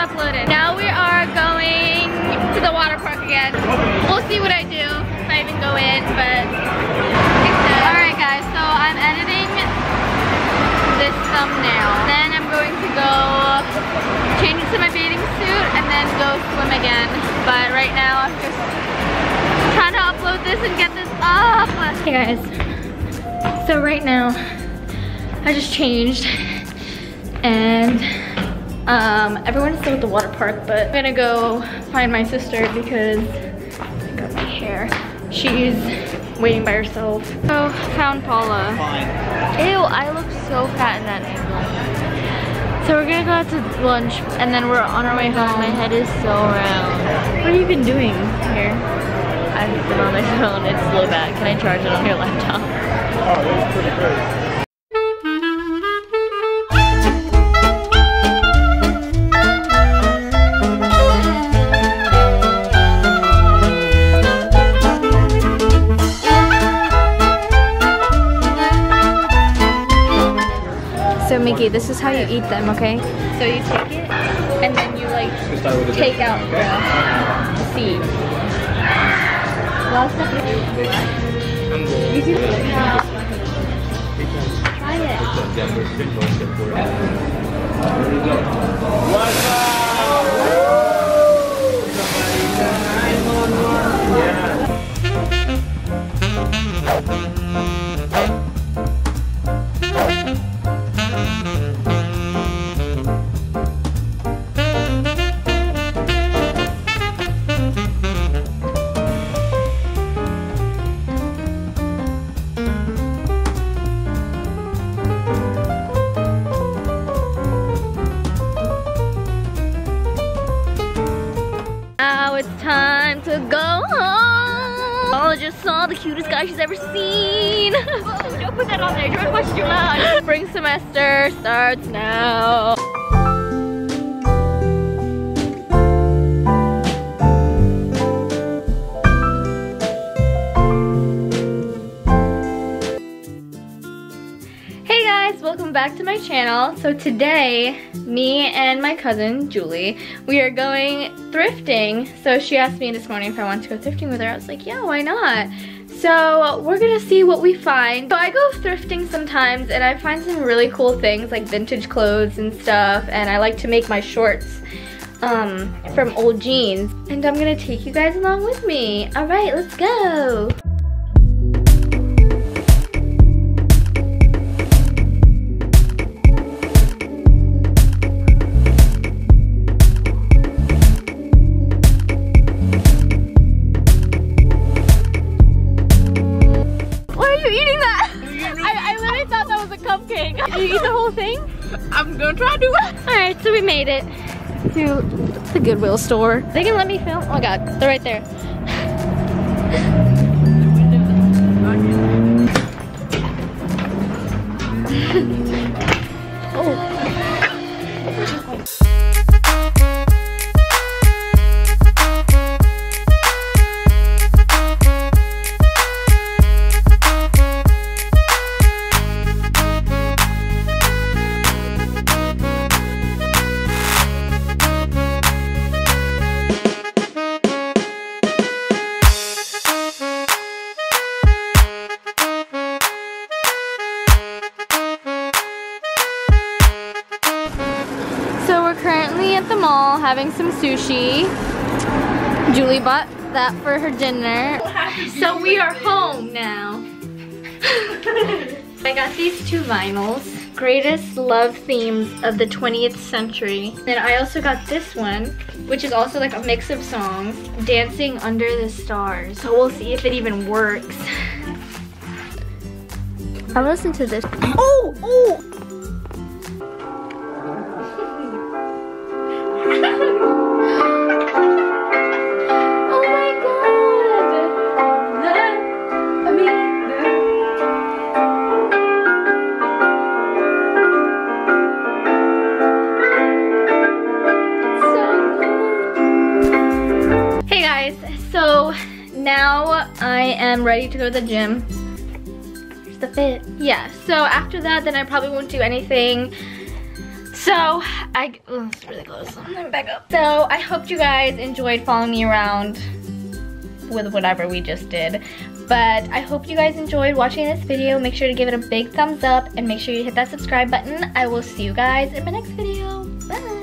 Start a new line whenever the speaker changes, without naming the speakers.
uploaded. Now we are going to the water park again. We'll see what I do if I even go in, but alright guys, so I'm editing this thumbnail. Then I'm going to go change into my bathing suit and then go swim again. But right now I'm just trying to upload this and get this up. Hey guys, so right now I just changed and everyone's still at the water park, but I'm gonna go find my sister because I got my hair. She's waiting by herself. So found Paula.
Fine.
Ew, I look so fat in that angle. So we're gonna go out to lunch and then we're on our way home.
My head is so round.
What have you been doing here?
I've been on my phone. It's low back. Can I charge it on your laptop?
Oh, that's pretty good.
So Mickey, this is how you eat them, okay? So you take it and then you like take out the seed. Try it. Now it's time to go home. Paula just saw the cutest guy she's ever seen. Whoa, don't put that on there. Don't watch too loud. Spring semester starts now. Hey guys, welcome back to my channel. So today, me and my cousin, Julie, we are going thrifting. So she asked me this morning if I wanted to go thrifting with her. I was like, yeah, why not? So we're gonna see what we find. So I go thrifting sometimes and I find some really cool things like vintage clothes and stuff, and I like to make my shorts from old jeans. And I'm gonna take you guys along with me. All right, let's go. Did you eat the whole thing?
I'm gonna try to do it.
Alright, so we made it to the Goodwill store. They can let me film. Oh my god, they're right there. Oh. Currently at the mall having some sushi. Julie bought that for her dinner. So we are home now. I got these two vinyls. Greatest love themes of the 20th century. And I also got this one, which is also like a mix of songs. Dancing Under the Stars. So we'll see if it even works. I'll listen to this. Oh! Oh! So now I am ready to go to the gym. Here's the fit. Yeah, so after that, then I probably won't do anything So it's really close. Let me back up. So I hope you guys enjoyed following me around with whatever we just did. But I hope you guys enjoyed watching this video. Make sure to give it a big thumbs up and make sure you hit that subscribe button. I will see you guys in my next video. Bye.